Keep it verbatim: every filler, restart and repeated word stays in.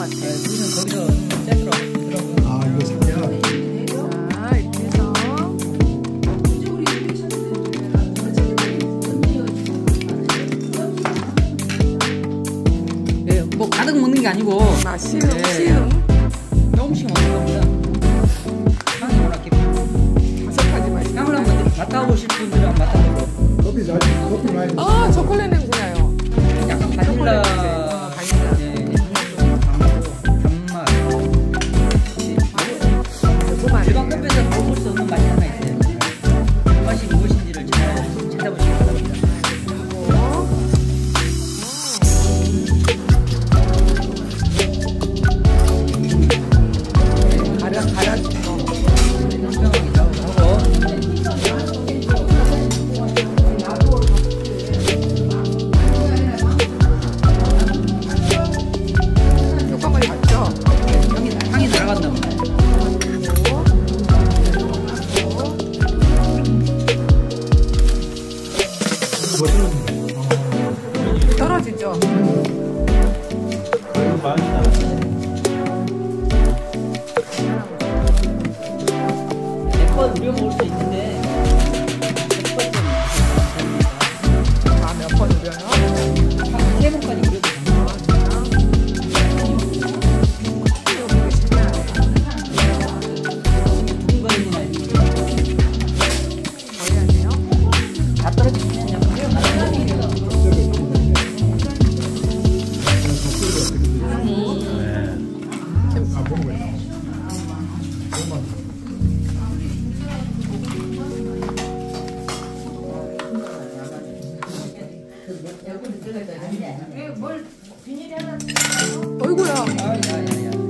같아. 네, 우리는 거기서 떼더라고요. 아, 이거 사냐? 자, 이렇게 해서. 네, 뭐 가득 먹는 게 아니고 아, 시음, 네, 시음. 조금씩 먹는 겁니다. 향이 워낙 깊고 다섯 가지 맛이. 향을 한번 맡아보실 분들은 한번 맡아보고 커피 잘, 커피 많이 아, 초콜릿 냄새 나요. 약간 초콜릿 바닐라 냄새. 어, 바닐라. 네, 단맛 고구마. 일반 커피에서 먹을 수 없는 맛이 하나 있어요. 그 맛이 무엇인지를 잘 찾아보시기 바랍니다. 가려, 가려진 거. 평평하기도 하고 효과물이 맞죠? 향이, 향이 날아간다. 떨어지죠? 이거 맛있다. 백번 우려 먹을 수 있는데 아, 몇 번 우려요? 세 번까지 우려도 됩니다. 여기 신기하네. 이번이나 이렇게 더 해야 돼요? 다 떨어지면 약간 우려 나는 아, 먹어봐요. 어이구야. 아야야야